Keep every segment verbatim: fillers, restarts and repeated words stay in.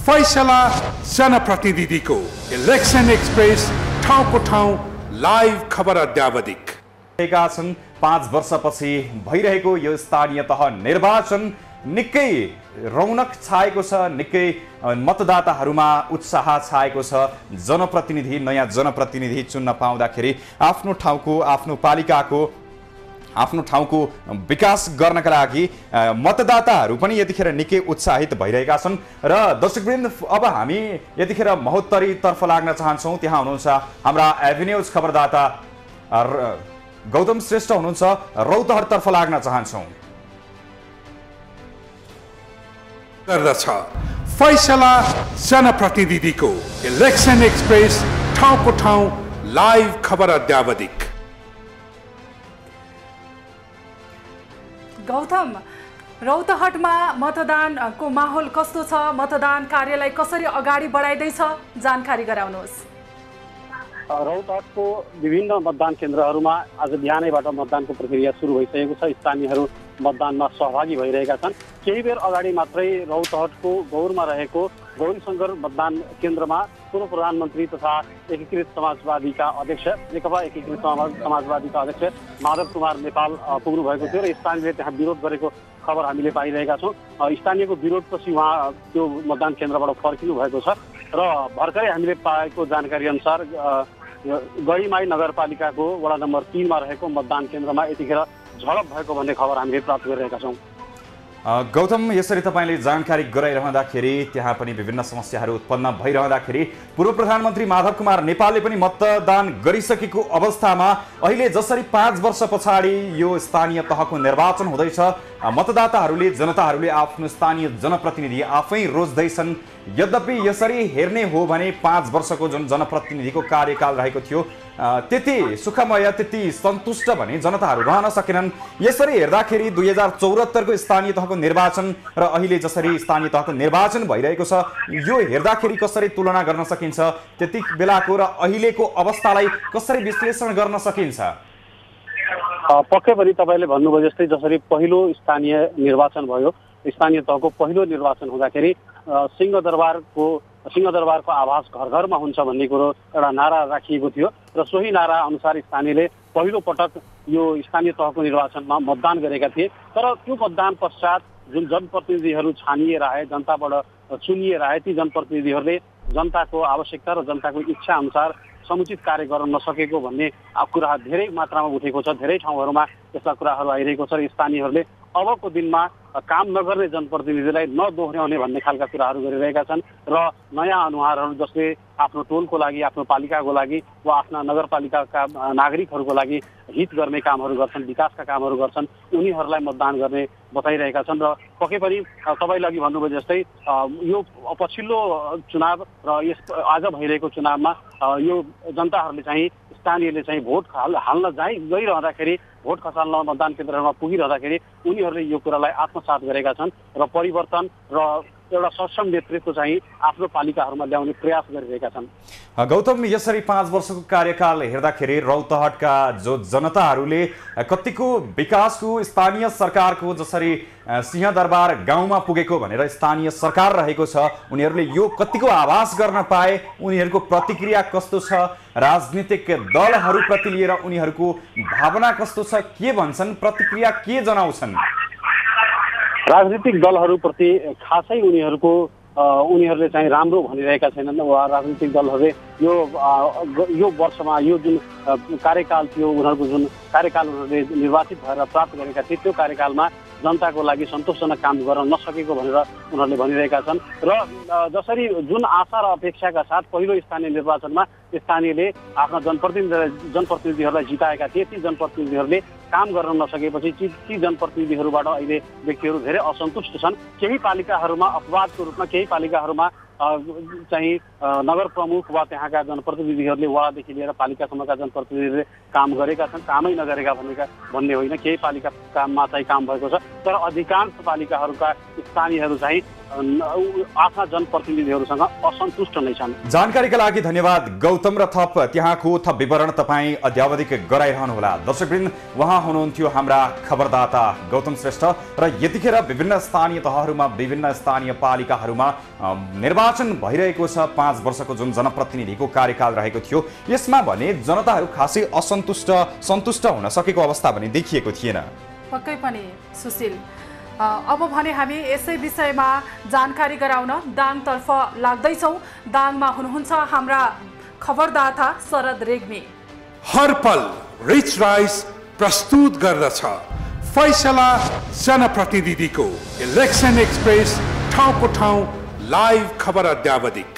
फैसला जनप्रतिनिधिको election express ठाउँको ठाउँ लाइभ खबर अद्यावधिक छन्। पाँच वर्षपछि भइरहेको यो स्थानीय तह निर्वाचन निकै रौनक छाएको छ, निकै मतदाताहरूमा उत्साह छाएको छ। जनप्रतिनिधि नयाँ जनप्रतिनिधि चुन्न पाउँदाखेरि आफ्नो ठाउँको आफ्नो पालिकाको आफ्नो ठाउँको विकास गर्नका लागि मतदाताहरू पनि यतिखेर निकै उत्साहित भइरहेका छन्। र दर्शकवृन्द, अब हामी यतिखेर महोत्तरीतर्फ लाग्न चाहन्छौँ। त्यहाँ हुनुहुन्छ हाम्रा एभिन्यूज खबरदाता गौतम श्रेष्ठ हुनुहुन्छ। रौतहटतर्फ लाग्न चाहन्छौँ। गर्दछ फैसला जनप्रतिनिधिको इलेक्सन एक्सप्रेस ठाउँको ठाउँ लाइभ खबर अद्यावधिक। गौतम, रौतहटमा मतदानको माहौल कस्तो छ? मतदान कार्यलाई कसरी अगाडि बढाइदैछ? जानकारी गराउनुहोस्। रौतहटको विभिन्न मतदान केन्द्रहरूमा आज बिहानैबाट मतदानको प्रक्रिया सुरु भइसकेको छ। स्थानीयहरू मतदानमा सहभागी भइरहेका छन्। केही बेर अगाडि मात्रै रौतहटको गौरमा रहेको गौरीशङ्कर मतदान केन्द्रमा पूर्व प्रधानमन्त्री तथा एकीकृत समाजवादीका अध्यक्ष नेकपा एकीकृत समाजवादीका अध्यक्ष माधव कुमार नेपाल पुग्नु भएको थियो र स्थानीयले त्यहाँ विरोध गरेको खबर हामीले पाइरहेका छौँ। स्थानीयको विरोधपछि उहाँ त्यो मतदान केन्द्रबाट फर्किनु भएको छ र भर्खरै हामीले पाएको जानकारी अनुसार गढीमाई नगरपालिकाको वडा नम्बर तीनमा रहेको मतदान केन्द्रमा यतिखेर झडप भएको भन्ने खबर हामीले प्राप्त गरिरहेका छौँ। गौतम, यसरी तपाईँले जानकारी गराइरहँदाखेरि त्यहाँ पनि विभिन्न समस्याहरू उत्पन्न भइरहँदाखेरि पूर्व प्रधानमन्त्री माधव कुमार नेपालले पनि मतदान गरिसकेको अवस्थामा अहिले जसरी पाँच वर्ष पछाडि यो स्थानीय तहको निर्वाचन हुँदैछ, मतदाताहरूले जनताहरूले आफ्नो स्थानीय जनप्रतिनिधि आफै रोज्दैछन्। यद्यपि यसरी हेर्ने हो भने पाँच वर्षको जुन जनप्रतिनिधिको कार्यकाल रहेको थियो त्यति सुखमय, त्यति सन्तुष्ट भने जनताहरू रहन सकेनन्। यसरी हेर्दाखेरि दुई हजार चौहत्तरको स्थानीय तहको निर्वाचन र अहिले जसरी स्थानीय तहको निर्वाचन भइरहेको छ, यो हेर्दाखेरि कसरी तुलना गर्न सकिन्छ? त्यति बेलाको र अहिलेको अवस्थालाई कसरी विश्लेषण गर्न सकिन्छ? पक्कै पनि तपाईँले भन्नुभयो जस्तै जसरी पहिलो स्थानीय निर्वाचन भयो, स्थानीय तहको पहिलो निर्वाचन हुँदाखेरि सिंहदरबारको सिंहदरबारको आवाज घर घरमा हुन्छ भन्ने कुरो एउटा नारा राखिएको थियो र सोही नारा अनुसार स्थानीयले पहिलो पटक यो स्थानीय तहको निर्वाचनमा मतदान गरेका थिए। तर त्यो मतदान पश्चात जुन जनप्रतिनिधिहरू छानिएर आए, जनताबाट चुनिएर आए, ती जनप्रतिनिधिहरूले जनताको आवश्यकता र जनताको इच्छा अनुसार समुचित कार्य गर्न नसकेको भन्ने कुरा धेरै मात्रामा उठेको छ। धेरै ठाउँहरूमा यस्ता कुराहरू आइरहेको छ र स्थानीयहरूले अबको दिनमा काम नगर्ने जनप्रतिनिधिलाई नदोहोर्याउने भन्ने खालका कुराहरू गरिरहेका छन् र नयाँ अनुहारहरू जसले आफ्नो टोलको लागि, आफ्नो पालिकाको लागि वा आफ्ना नगरपालिकाका नागरिकहरूको लागि हित गर्ने कामहरू गर्छन्, विकासका कामहरू गर्छन्, उनीहरूलाई मतदान गर्ने बताइरहेका छन्। र पक्कै पनि तपाईँले अघि भन्नुभयो जस्तै यो पछिल्लो चुनाव र यस आज भइरहेको चुनावमा यो जनताहरूले चाहिँ स्थानीयले चाहिँ भोट हाल हाल्न जाइ गइरहँदाखेरि, भोट खसाल्न मतदान केन्द्रहरूमा पुगिरहँदाखेरि उनीहरूले यो कुरालाई आत्मसात गरेका छन् र परिवर्तन र एउटा सक्षम नेतृत्व चाहिँ आफ्नो पालिकाहरूमा ल्याउने प्रयास गरिरहेका छन्। गौतम, यसरी पाँच वर्षको कार्यकाल हेर्दाखेरि रौतहटका जो जनताहरूले कतिको विकासको, स्थानीय सरकारको जसरी सिंहदरबार गाउँमा पुगेको भनेर स्थानीय सरकार रहेको छ, उनीहरूले यो कतिको आभास गर्न पाए? उनीहरूको प्रतिक्रिया कस्तो छ? राजनीतिक दलहरूप्रति लिएर उनीहरूको भावना कस्तो छ? के भन्छन्? प्रतिक्रिया के जनाउँछन्? राजनीतिक दलहरूप्रति खासै उनीहरूको उनीहरूले चाहिँ राम्रो भनिरहेका छैनन्। वा राजनीतिक दलहरूले यो यो वर्षमा यो जुन कार्यकाल थियो, उनीहरूको जुन कार्यकाल उनीहरूले निर्वाचित भएर प्राप्त गरेका थिए, त्यो कार्यकालमा जनताको लागि सन्तोषजनक काम गर्न नसकेको भनेर उनीहरूले भनिरहेका छन्। र जसरी जुन आशा र अपेक्षाका साथ पहिलो स्थानीय निर्वाचनमा स्थानीयले आफ्ना जनप्रतिनिधि जनप्रतिनिधिहरूलाई जिताएका थिए, ती जनप्रतिनिधिहरूले काम गर्न नसकेपछि ती जनप्रतिनिधिहरूबाट अहिले व्यक्तिहरू धेरै असन्तुष्ट छन्। केही पालिकाहरूमा अपवादको रूपमा केही पालिकाहरूमा चाहिँ नगर प्रमुख वा त्यहाँका जनप्रतिनिधिहरूले वडादेखि लिएर पालिकासम्मका जनप्रतिनिधिहरूले काम गरेका छन्, कामै नगरेका भनेका भन्ने होइन। केही पालिका काममा चाहिँ काम भएको छ, तर अधिकांश पालिकाहरूका स्थानीयहरू चाहिँ आफ्ना जनप्रतिनिधिहरूसँग असन्तुष्ट नै छन्। जानकारीका लागि धन्यवाद गौतम र थप त्यहाँको थप विवरण तपाईँ अध्यावधिक गराइरहनुहोला। दर्शकवृन्द, उहाँ हुनुहुन्थ्यो हाम्रा खबरदाता गौतम श्रेष्ठ र यतिखेर विभिन्न स्थानीय तहहरूमा विभिन्न स्थानीय पालिकाहरूमा निर्वाचन भइरहेको छ। पाँच वर्षको जुन जनप्रतिनिधिको कार्यकाल रहेको थियो यसमा भने जनताहरू खासै असन्तुष्ट सन्तुष्ट हुन सकेको अवस्था पनि देखिएको थिएन। पक्कै पनि सुशील, अब भने हामी यसै विषयमा जानकारी गराउन दाङतर्फ लाग्दैछौँ। दाङमा हुनुहुन्छ हाम्रा खबरदाता शरद रेग्मी। हर पल रिच राइस प्रस्तुत गर्दछ फैसला जनप्रतिनिधिको इलेक्सन एक्सप्रेस, ठाउँको ठाउँ लाइभ खबर अध्यावधिक।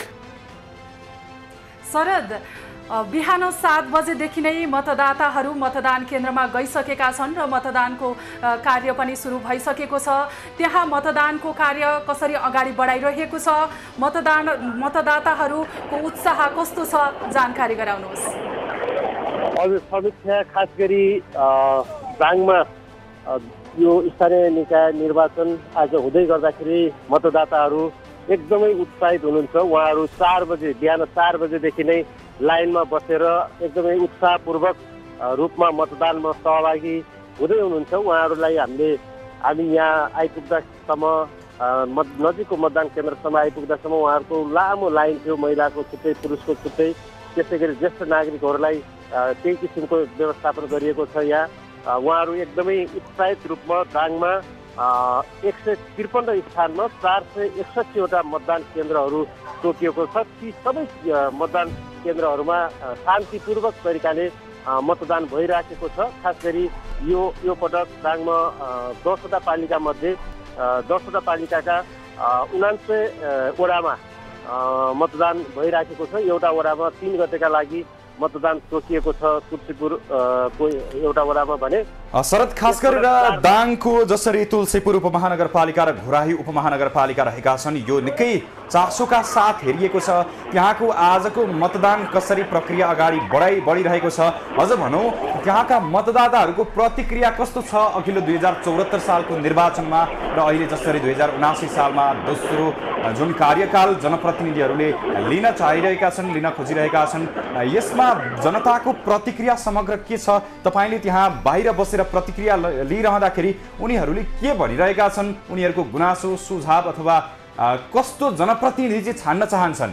शरद, बिहान सात बजेदेखि नै मतदाताहरू मतदान केन्द्रमा गइसकेका छन् र मतदानको कार्य पनि सुरु भइसकेको छ। त्यहाँ मतदानको कार्य कसरी अगाडि बढाइरहेको छ, मतदान मतदाताहरूको उत्साह कस्तो छ, जानकारी गराउनुहोस्। हजुर, समीक्षा खास गरी दाङमा यो स्थानीय निकाय निर्वाचन आज हुँदै गर्दाखेरि मतदाताहरू एकदमै उत्साहित हुनुहुन्छ। उहाँहरू चार बजे बिहान चार बजेदेखि नै लाइनमा बसेर एकदमै उत्साहपूर्वक रूपमा मतदानमा सहभागी हुँदै हुनुहुन्छ। उहाँहरूलाई हामीले हामी यहाँ आइपुग्दासम्म नजिकको मतदान केन्द्रसम्म आइपुग्दासम्म उहाँहरूको लामो लाइन थियो, महिलाको छुट्टै पुरुषको छुट्टै। त्यसै गरी ज्येष्ठ नागरिकहरूलाई त्यही किसिमको व्यवस्थापन गरिएको छ। यहाँ उहाँहरू एकदमै उत्साहित रूपमा दाङमा एक सय त्रिपन्न स्थानमा चार सय एकसठीवटा मतदान केन्द्रहरू तोकिएको छ। ती सबै मतदान केन्द्रहरूमा शान्तिपूर्वक तरिकाले मतदान भइराखेको छ। खास गरी यो यो पटक दाङमा दसवटा पालिका मध्ये दसवटा पालिकाका उनान्सय वडामा मतदान भइराखेको छ। एउटा वडामा तीन गतेका लागि मतदान तोकिएको छ, तुलसीपुर को एउटा वडामा भने। शरद, खास गरेर दाङको जसरी तुलसीपुर उपमहानगरपालिका र घोराही उपमहानगरपालिका रहेका छन्, यो निकै चासोका साथ हेरिएको छ। त्यहाँको आजको मतदान कसरी प्रक्रिया अगाडि बढाइ बढिरहेको छ, अझ भनौँ त्यहाँका मतदाताहरूको प्रतिक्रिया कस्तो छ अघिल्लो दुई हजार चौहत्तर सालको निर्वाचनमा र अहिले जसरी दुई हजार उनासी सालमा दोस्रो जुन कार्यकाल जनप्रतिनिधिहरूले लिन चाहिरहेका छन्, लिन खोजिरहेका छन्, यसमा जनताको प्रतिक्रिया समग्र के छ? तपाईँले त्यहाँ बाहिर बसेर प्रतिक्रिया लिइरहँदाखेरि उनीहरूले के भनिरहेका छन्? उनीहरूको गुनासो सुझाव अथवा कस्तो जनप्रतिनिधि चाहिँ छान्न चाहन्छन्?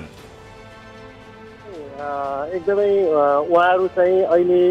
एकदमै उहाँहरू चाहिँ अहिले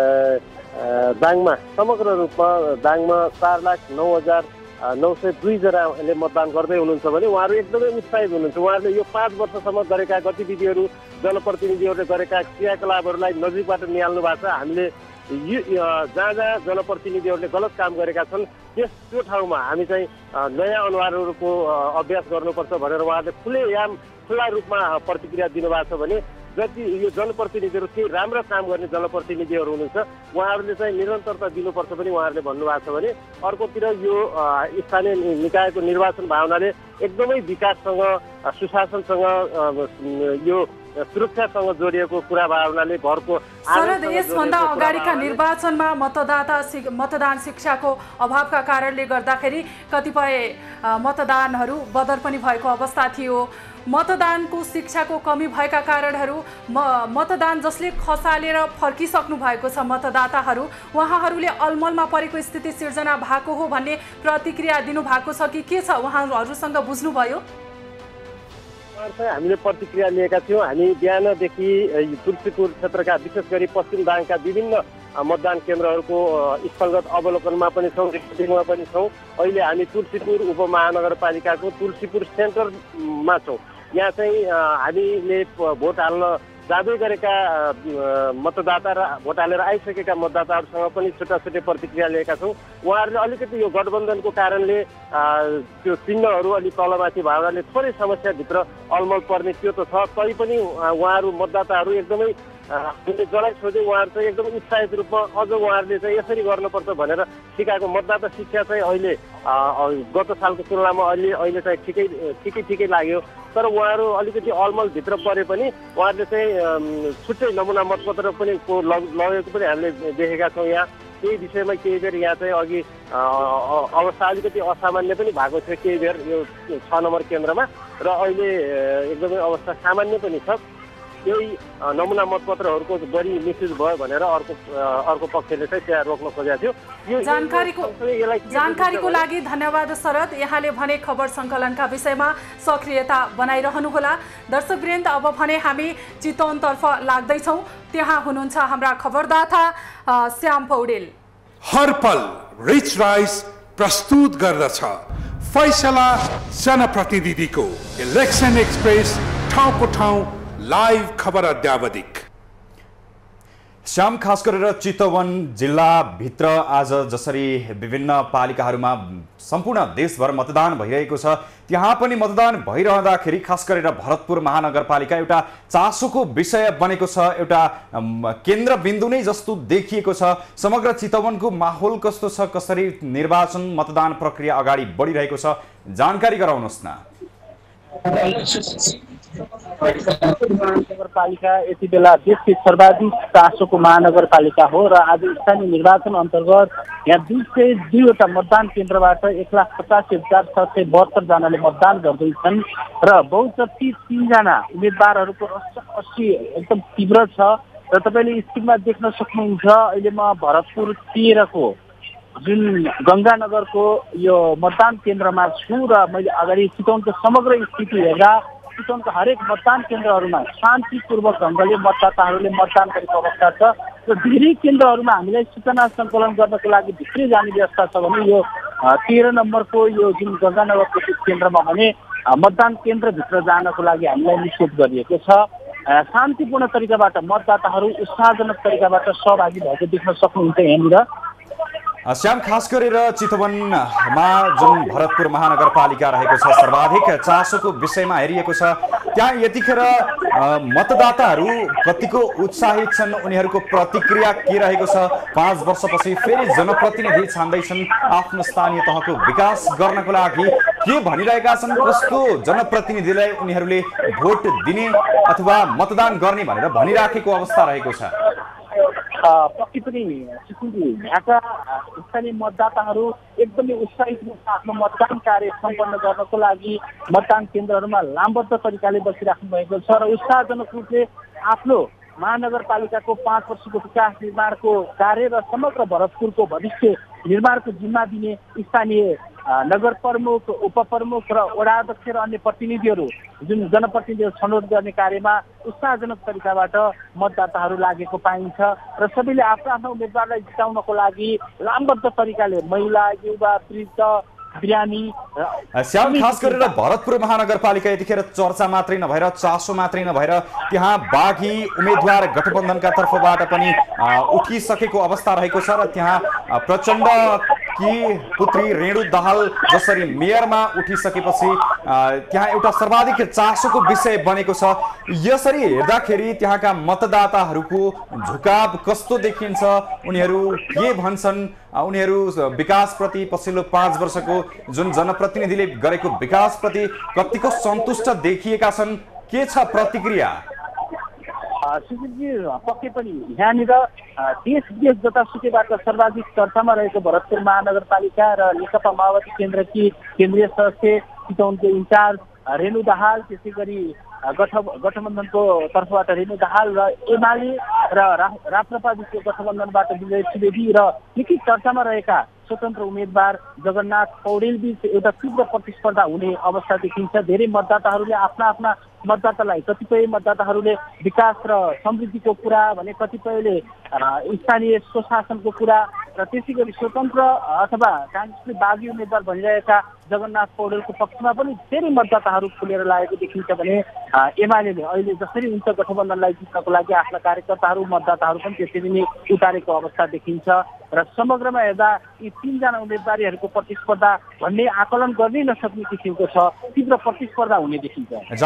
दाङमा समग्र रूपमा दाङमा चार लाख नौ हजार नौ सय दुईजनाले मतदान गर्दै हुनुहुन्छ भने उहाँहरू एकदमै उत्साहित हुनुहुन्छ। उहाँहरूले यो पाँच वर्षसम्म गरेका गतिविधिहरू, जनप्रतिनिधिहरूले गरेका क्रियाकलापहरूलाई नजिकबाट निहाल्नु भएको छ। हामीले यो जहाँ जहाँ जनप्रतिनिधिहरूले गलत काम गरेका छन् त्यस त्यो ठाउँमा हामी चाहिँ नयाँ अनुहारहरूको अभ्यास गर्नुपर्छ भनेर उहाँहरूले खुलेआम खुला रूपमा प्रतिक्रिया दिनुभएको छ भने जति यो जनप्रतिनिधिहरू केही राम्रो काम गर्ने जनप्रतिनिधिहरू हुनुहुन्छ उहाँहरूले चाहिँ निरन्तरता दिनुपर्छ पनि उहाँहरूले भन्नुभएको छ भने अर्कोतिर यो स्थानीय निकायको निर्वाचन भावनाले एकदमै विकाससँग सुशासनसँग यो सुरक्षासँग जोडिएको कुरा भावनाले घरको शरद, यसभन्दा अगाडिका निर्वाचनमा मतदाता मतदान शिक्षाको अभावका कारणले गर्दाखेरि कतिपय मतदानहरू बदर पनि भएको अवस्था थियो। मतदानको शिक्षाको कमी भएका कारणहरू म मतदान जसले खसालेर फर्किसक्नु भएको छ मतदाताहरू, उहाँहरूले अलमलमा परेको स्थिति सिर्जना भएको हो भन्ने प्रतिक्रिया दिनुभएको छ कि के छ? उहाँहरूसँग बुझ्नुभयो? हामीले प्रतिक्रिया लिएका थियौँ। हामी बिहानदेखि तुलसीपुर क्षेत्रका विशेष गरी पश्चिम दाङका विभिन्न मतदान केन्द्रहरूको स्थलगत अवलोकनमा पनि छौँ, रिपोर्टिङमा पनि छौँ। अहिले हामी तुलसीपुर उपमहानगरपालिकाको तुलसीपुर सेन्टरमा छौँ। यहाँ चाहिँ हामीले भोट हाल्न जाँदै गरेका मतदाता र भोट हालेर आइसकेका मतदाताहरूसँग पनि छुट्टा छुट्टै प्रतिक्रिया लिएका छौँ। उहाँहरूले अलिकति यो गठबन्धनको कारणले त्यो चिन्हहरू अलिक तलमाथि भावनाले थोरै समस्याभित्र अलमल पर्ने त्यो त छ, तैपनि उहाँहरू मतदाताहरू एकदमै हामीले जलाई सोधे उहाँहरू चाहिँ एकदमै उत्साहित रूपमा अझ उहाँहरूले चाहिँ यसरी गर्नुपर्छ भनेर सिकाएको मतदाता शिक्षा चाहिँ अहिले गत सालको तुलनामा अहिले अहिले चाहिँ ठिकै ठिकै ठिकै लाग्यो। तर उहाँहरू अलिकति अलमलभित्र परे पनि उहाँहरूले चाहिँ छुट्टै नमुना मतपत्र पनि लगेको पनि हामीले देखेका छौँ। यहाँ त्यही विषयमा केही बेर यहाँ चाहिँ अघि अवस्था अलिकति असामान्य पनि भएको थियो केही बेर यो छ नम्बर केन्द्रमा र अहिले एकदमै अवस्था सामान्य पनि छ। केही नमुना मतपत्रहरूको बढी मिसयुज भयो भनेर अर्को अर्को पक्षले चाहिँ त्यहाँ रोक्न खोजेको थियो। यो जानकारीको जानकारीको लागि धन्यवाद शरद। यहाँले भने खबर सङ्कलनका विषयमा सक्रियता बनाइरहनुहोला। दर्शकवृन्द, अब भने हामी चितवनतर्फ लाग्दैछौँ। त्यहाँ हुनुहुन्छ हाम्रा खबरदाता श्याम पौडेल। हर पल रिच राइस प्रस्तुत गर्दछ फैसला जनप्रतिनिधिको इलेक्सन एक्सप्रेस, ठाउँको ठाउँ लाइभ खबर अद्यावधिक। श्याम, खास गरेर चितवन जिल्लाभित्र आज जसरी विभिन्न पालिकाहरूमा सम्पूर्ण देशभर मतदान भइरहेको छ, त्यहाँ पनि मतदान भइरहँदाखेरि खास गरेर भरतपुर महानगरपालिका एउटा चासोको विषय बनेको छ, एउटा केन्द्रबिन्दु नै जस्तो देखिएको छ। समग्र चितवनको माहौल कस्तो छ? कसरी निर्वाचन मतदान प्रक्रिया अगाडि बढिरहेको छ? जानकारी गराउनुहोस् न। महानगरपालिका यति बेला देशकै सर्वाधिक चासोको महानगरपालिका हो र आज स्थानीय निर्वाचन अन्तर्गत यहाँ दुई सय दुईवटा मतदान केन्द्रबाट एक लाख पचासी हजार छ सय बहत्तर जनाले मतदान गर्दैछन् र बहुचर्ची तीनजना उम्मेदवारहरूको अस्सी एकदम तीव्र छ र तपाईँले स्क्रिनमा देख्न सक्नुहुन्छ। अहिले म भरतपुर तेह्रको जुन गङ्गानगरको यो मतदान केन्द्रमा छु र मैले अगाडि चितवनको समग्र स्थिति हेर्दा चितवनको हरेक मतदान केन्द्रहरूमा शान्तिपूर्वक ढङ्गले मतदाताहरूले मतदान गरेको अवस्था छ र धेरै केन्द्रहरूमा हामीलाई सूचना सङ्कलन गर्नको लागि भित्रै जाने व्यवस्था छ भने यो तेह्र नम्बरको यो जुन गङ्गानगरको केन्द्रमा भने मतदान केन्द्रभित्र जानको लागि हामीलाई निषेध गरिएको छ। शान्तिपूर्ण तरिकाबाट मतदाताहरू उत्साहजनक तरिकाबाट सहभागी भएको देख्न सक्नुहुन्छ यहाँनिर। श्याम, खास गरेर चितवनमा जुन भरतपुर महानगरपालिका रहेको छ, सर्वाधिक चासोको विषयमा हेरिएको छ। त्यहाँ यतिखेर मतदाताहरू कतिको उत्साहित छन्? उनीहरूको प्रतिक्रिया के रहेको छ? पाँच वर्षपछि फेरि जनप्रतिनिधि छान्दैछन् आफ्नो स्थानीय तहको विकास गर्नको लागि। के भनिरहेका छन्? कस्तो जनप्रतिनिधिलाई उनीहरूले भोट दिने अथवा मतदान गर्ने भनेर भनिराखेको अवस्था रहेको छ? पक्कै पनि यहाँका स्थानीय मतदाताहरू एकदमै उत्साहित रूपमा आफ्नो मतदान कार्य सम्पन्न गर्नको लागि मतदान केन्द्रहरूमा लामबद्ध तरिकाले बसिराख्नु भएको छ र उत्साहजनक रूपले आफ्नो महानगरपालिकाको पाँच वर्षको विकास निर्माणको कार्य र समग्र भरतपुरको भविष्य निर्माणको जिम्मा दिने स्थानीय नगर प्रमुख, उपप्रमुख र वडा अध्यक्ष र अन्य प्रतिनिधिहरू जुन जनप्रतिनिधिहरू छनौट गर्ने कार्यमा उत्साहजनक तरिकाबाट मतदाताहरू लागेको पाइन्छ र सबैले आफ्नो आफ्नो उम्मेदवारलाई जिताउनको लागि लामबद्ध तरिकाले महिला, युवा, वृद्ध, बिरामी। श्याम, खास गरेर भरतपुर महानगरपालिका यतिखेर चर्चा मात्रै नभएर चासो मात्रै नभएर त्यहाँ बागी उम्मेदवार गठबन्धनका तर्फबाट पनि उठिसकेको अवस्था रहेको छ र त्यहाँ प्रचण्ड कि पुत्री रेणु दाहाल जसरी मेयरमा उठिसकेपछि त्यहाँ एउटा सर्वाधिक चासोको विषय बनेको छ। यसरी हेर्दाखेरि त्यहाँका मतदाताहरूको झुकाव कस्तो देखिन्छ? उनीहरू के भन्छन्? उनीहरू विकासप्रति पछिल्लो पाँच वर्षको जुन जनप्रतिनिधिले गरेको विकासप्रति कतिको सन्तुष्ट देखिएका छन्? के छ प्रतिक्रिया? सुशीलजी, पक्कै पनि यहाँनिर देश विदेश जतासुकैबाट सर्वाधिक चर्चामा रहेको भरतपुर महानगरपालिका र नेकपा माओवादी केन्द्रकी केन्द्रीय सदस्य चितवनको इन्चार्ज रेणु दाहाल, त्यसै गरी गठ गठबन्धनको तर्फबाट रेणु दाहाल र एमाले र राप्रपाको गठबन्धनबाट विजय सुवेदी र निकै चर्चामा रहेका स्वतन्त्र उम्मेदवार जगन्नाथ पौडेल बीच एउटा तीव्र प्रतिस्पर्धा हुने अवस्था देखिन्छ। धेरै मतदाताहरूले आफ्ना आफ्ना मतदातालाई, कतिपय मतदाताहरूले विकास र समृद्धिको कुरा भने, कतिपयले स्थानीय स्वशासनको कुरा र त्यसै गरी स्वतन्त्र अथवा काङ्ग्रेसले बागी उम्मेदवार भनिरहेका जगन्नाथ पौडेलको पक्षमा पनि धेरै मतदाताहरू खुलेर लागेको देखिन्छ भने एमाले अहिले जसरी उच्च गठबन्धनलाई जित्नको लागि आफ्ना कार्यकर्ताहरू, मतदाताहरू पनि त्यसरी नै उतारेको अवस्था देखिन्छ र समग्रमा हेर्दा यी तीनजना उम्मेदवारीहरूको प्रतिस्पर्धा भन्ने आकलन गर्नै नसक्ने किसिमको छ, तीव्र प्रतिस्पर्धा हुने देखिन्छ। जानकारी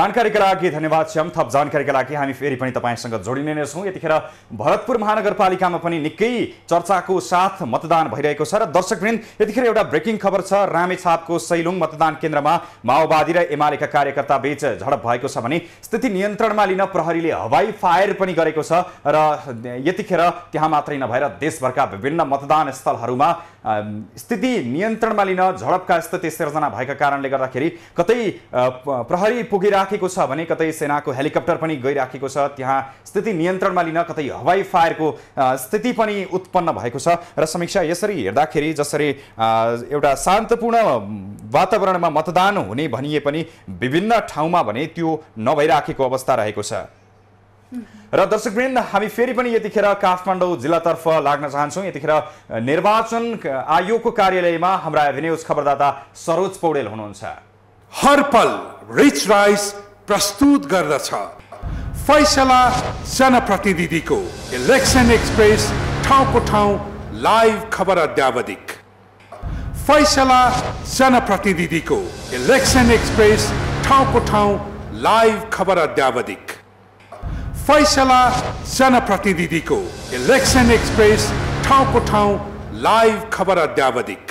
लागि धन्यवाद श्याम। थप जानकारीका लागि हामी फेरि पनि तपाईँसँग जोडिने नै छौँ। यतिखेर भरतपुर महानगरपालिकामा पनि निकै चर्चाको साथ मतदान भइरहेको छ र दर्शकवृन्द यतिखेर एउटा ब्रेकिङ खबर छ। रामेछापको सैलुङ मतदान केन्द्रमा माओवादी र एमालेका कार्यकर्ता बीच झडप भएको छ भने स्थिति नियन्त्रणमा लिन प्रहरीले हवाई फायर पनि गरेको छ र यतिखेर त्यहाँ मात्रै नभएर देशभरका विभिन्न मतदान स्थलहरूमा स्थिति नियन्त्रणमा लिन झडपका स्थिति सिर्जना भएका कारणले गर्दाखेरि कतै प्रहरी पुगिराखेको छ भने कतै सेनाको हेलिकप्टर पनि गइराखेको छ। त्यहाँ स्थिति नियन्त्रणमा लिन कतै हवाई फायरको स्थिति पनि उत्पन्न भएको छ र समीक्षा यसरी हेर्दाखेरि जसरी एउटा शान्तपूर्ण वातावरणमा मतदान हुने भनिए पनि विभिन्न ठाउँमा भने त्यो नभइराखेको अवस्था रहेको छ। र दर्शकवृन्द हामी फेरि पनि यतिखेर काठमाडौँ जिल्लातर्फ लाग्न चाहन्छौँ। यतिखेर निर्वाचन आयोगको कार्यालयमा हाम्रा एभिन्यूज खबरदाता सरोज पौडेल हुनुहुन्छ। हर पल रिच राइस प्रस्तुत गर्दछ फैसला जनप्रतिनिधिको इलेक्सन एक्सप्रेस ठाउँको ठाउँ लाइभ खबर अध्यावधिक। फैसला जनप्रतिनिधिको इलेक्सन एक्सप्रेस ठाउँको ठाउँ लाइभ खबर अध्यावधिक। फैसला जनप्रतिनिधिको इलेक्सन एक्सप्रेस ठाउँको ठाउँ लाइभ खबर अध्यावधिक।